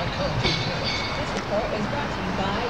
I can't do it. This report is brought to you by